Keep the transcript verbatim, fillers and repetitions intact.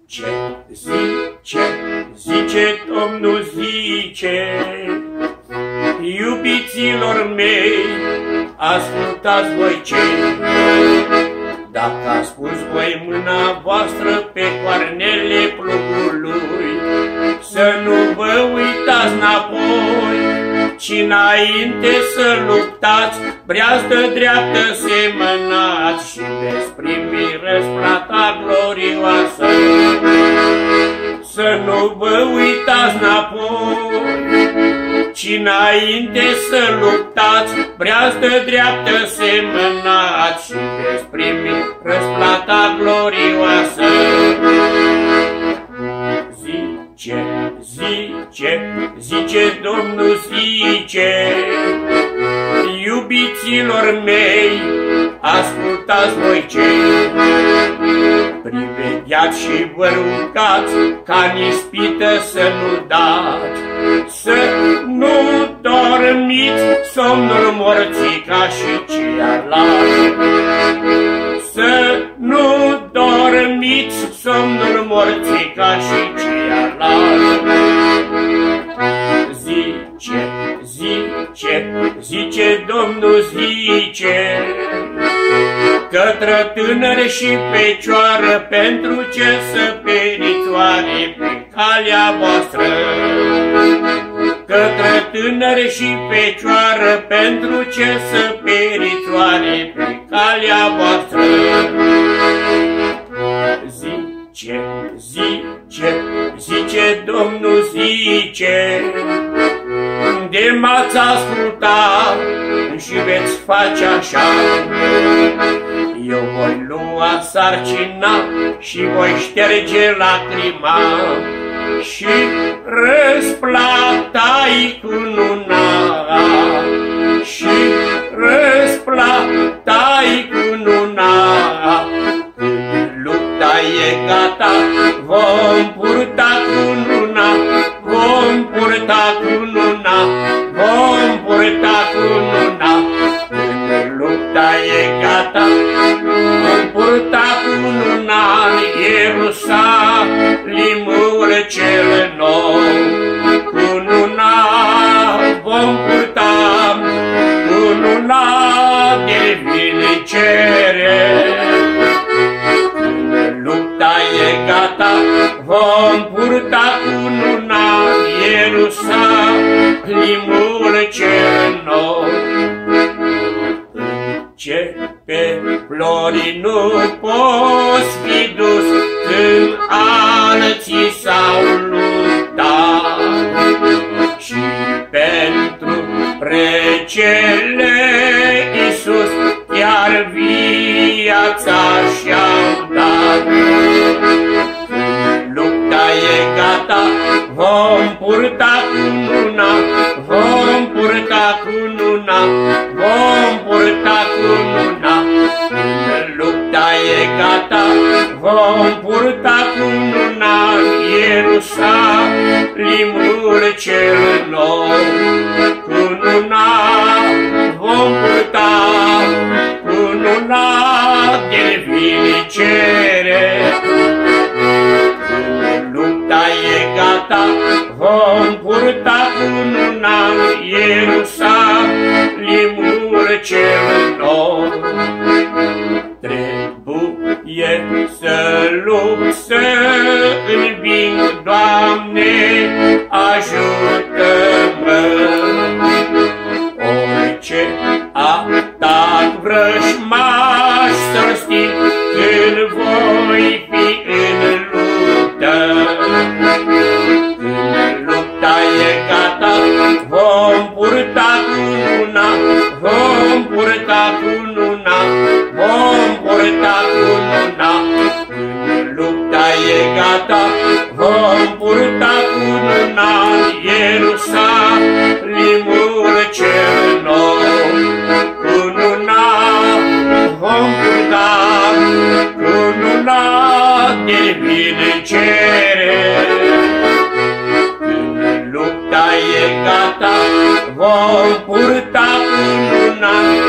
Zice, zice, zice Domnul, zice, iubiților mei, ascultați voi cei. Dacă ați pus voi mâna voastră pe coarnele plugului, să nu vă uitați înapoi, ci înainte să luptați, breazdă dreaptă semănați și veți primi răsplata glorioasă. Să nu vă uitați înapoi, ci înainte să luptați, breazdă dreaptă semănați și veți primi răsplata glorioasă. Zice, zice, zice Domnul, zice, iubiților mei, ascultați voi cei. Privegheați și vă rugați, ca n-ispită să nu dați, să nu dormiți somnul morții ca și ceilalți. Să nu dormiți somnul morții ca și ceilalți. Zice, zice, zice Domnul, zice, către tânări și fecioară, pentru ce să peritoare pe calea voastră. Către tânări și fecioară, pentru ce să peritoare pe calea voastră. Zice, zice, zice Domnul, zice, de m-ați asculta și veți face așa. Eu voi lua sarcina și voi șterge lacrima și răsplata-i cununa, și răsplata-i cununa. Când lupta e gata, vom purta cununa, vom purta cununa, vom purta cununa. Când lupta e gata, vom purta cununa în Ierusalimul cel nou. Cununa vom purta, cununa de vindecere. Când lupta e gata, vom purta cununa în Ierusalimul cel nou. Ce pe flori nu poți fi dus când alții s-au luptat, și pentru precele Iisus chiar viața și-au dat. Când lupta e gata, vom purta cununa, vom purta cununa, vom purta cununa. Când lupta e gata, vom purta cununa în Ierusalimul cel nou. Cununa vom purta, cununa de vindecere. Când lupta e gata, vom purta cununa în Ierusalimul cel nou. Trebuie să lupt, să înving, Doamne, ajută-mă. Orice atac vrăjmaș să-l sting, când voi fi în luptă. Când lupta e gata, vom purta cununa, vom purta cununa, vom purta cununa. Când lupta e gata, vom purta cununa în Ierusalimul cel nou. Cununa vom purta, cununa de vindecere. Când lupta e gata, vom purta cununa